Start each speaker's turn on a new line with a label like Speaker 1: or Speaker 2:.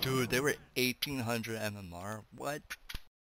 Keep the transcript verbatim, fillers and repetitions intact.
Speaker 1: Dude, they were eighteen hundred M M R. What?